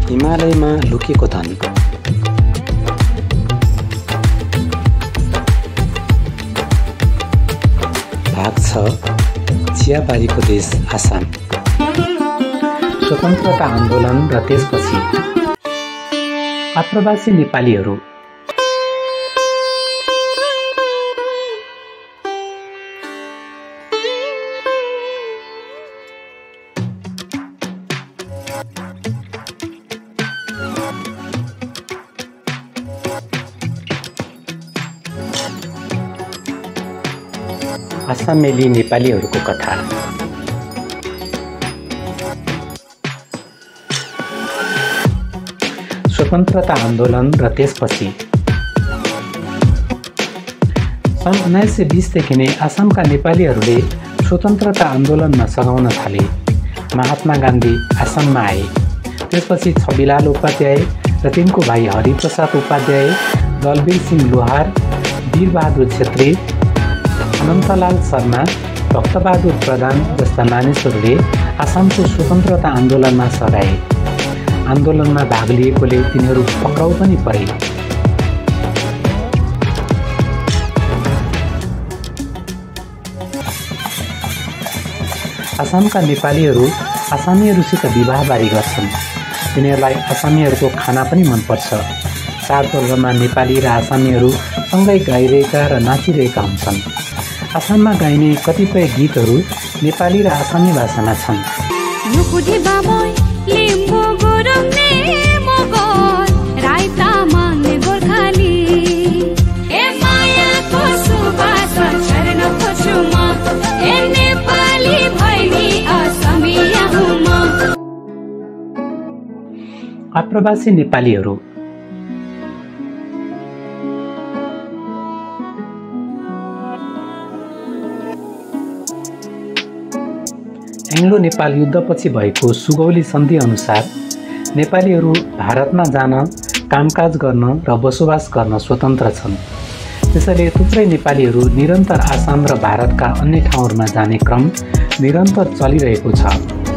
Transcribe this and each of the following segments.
हिमालयमा लुकेको धन। भाग 6 चियाबारीको देश आसाम। स्वतन्त्रता आन्दोलन र त्यसपछि आप्रवासी नेपालीहरू। आसामेली नेपालीहरूको कथा। स्वतन्त्रता आन्दोलन र त्यसपछि सन् 1920 देखि नै आसामका नेपालीहरूले स्वतन्त्रता आन्दोलनमा सघाउन थाले। महात्मा गान्धी आसाममा आए। त्यसपछि छविलाल उपाध्याय र तिनको भाइ हरिप्रसाद उपाध्याय, दलवीर सिंह लोहार, वीरबहादुर छेत्री, अनन्तलाल शर्मा, भक्तबहादुर प्रधान जस्ता मानिसहरूले आसामको स्वतन्त्रता आन्दोलनमा सघाए। आन्दोलनमा भाग लिएकोले तिनीहरू पक्राउ पनि परे। आसामका नेपालीहरू आसामीहरूसित विवाहबारी गर्छन्। तिनीहरूलाई आसामीहरूको खाना पनि मनपर्छ। चाडपर्वमा नेपाली र आसामीहरू सँगै गाइरहेका र नाचिरहेका हुन्छन्। आसाममा गाइने कतिपय गीतहरू नेपाली र आसामी भाषामा छन्। आप्रवासी नेपालीहरू। एङ्ग्लो नेपाल युद्धपछि भएको सुगौली सन्धि अनुसार नेपालीहरू भारतमा जान, कामकाज गर्न र बसोबास गर्न स्वतन्त्र छन्। त्यसैले थुप्रै नेपालीहरू निरन्तर आसाम र भारतका अन्य ठाउँहरूमा जाने क्रम निरन्तर चलिरहेको छ।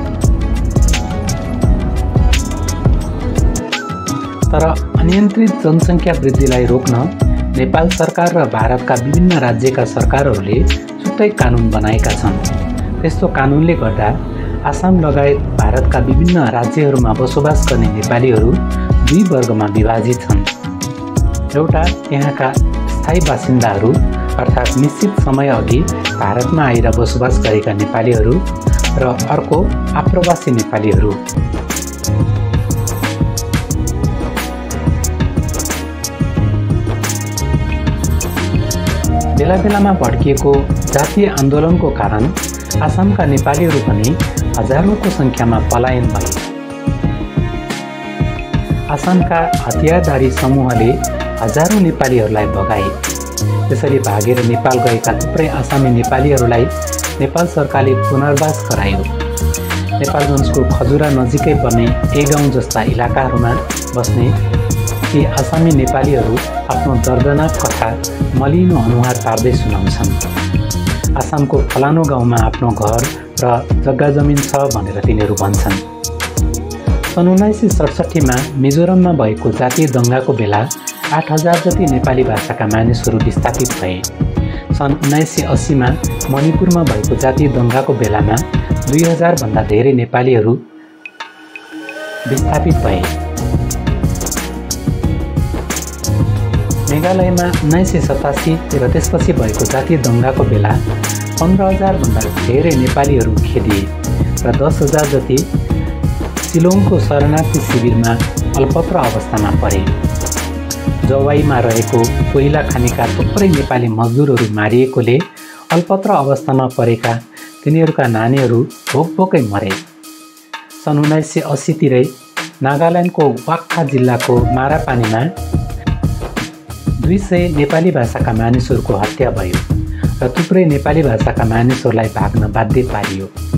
तर अनियन्त्रित जनसङ्ख्या वृद्धिलाई रोक्न नेपाल सरकार र भारतका विभिन्न राज्यका सरकारहरूले छुट्टै कानुन बनाएका छन्। त्यस्तो कानुनले गर्दा आसाम लगायत भारतका विभिन्न राज्यहरूमा बसोबास गर्ने नेपालीहरू दुई वर्गमा विभाजित छन्। एउटा यहाँका स्थायी बासिन्दाहरू अर्थात् निश्चित समय अघि भारतमा आएर बसोबास गरेका नेपालीहरू र अर्को आप्रवासी नेपालीहरू। बेला बेलामा भड्किएको जातीय आन्दोलनको कारण आसामका नेपालीहरू पनि हजारौंको सङ्ख्यामा पलायन भए। आसामका हतियारधारी समूहले हजारौं नेपालीहरूलाई भगाए। त्यसरी भागेर नेपाल गएका थुप्रै आसामी नेपालीहरूलाई नेपाल सरकारले पुनर्वास गरायो। नेपालगञ्जको खजुरा नजिकै पर्ने एगाउँ जस्ता इलाकाहरूमा बस्ने ती आसामी नेपालीहरू आफ्नो दर्दनाक कथा मलिनो अनुहार पार्दै सुनाउँछन्। आसामको फलानो गाउँमा आफ्नो घर र जग्गा जमिन छ भनेर तिनीहरू भन्छन्। सन् 1967 मिजोरममा भएको जातीय दङ्गाको बेला 8000 जति नेपाली भाषाका मानिसहरू विस्थापित भए। सन् 1980 मणिपुरमा भएको जातीय दङ्गाको बेलामा 2000 भन्दा धेरै नेपालीहरू विस्थापित भए। मेघालयमा 1987 र त्यसपछि भएको जातीय दङ्गाको बेला 15,000 भन्दा धेरै नेपालीहरू खेदिए र 10,000 जति सिलोङको शरणार्थी शिविरमा अल्पत्र अवस्थामा परे। जवाईमा रहेको कोइला खानीका थुप्रै नेपाली मजदुरहरू मारिएकोले अल्पत्र अवस्थामा परेका तिनीहरूका नानीहरू भोकभोकै मरे। सन् 1980 तिरै नागाल्यान्डको वाक्खा जिल्लाको मारापानीमा 200 नेपाली भाषाका मानिसहरूको हत्या भयो र थुप्रै नेपाली भाषाका मानिसहरूलाई भाग्न बाध्य पारियो।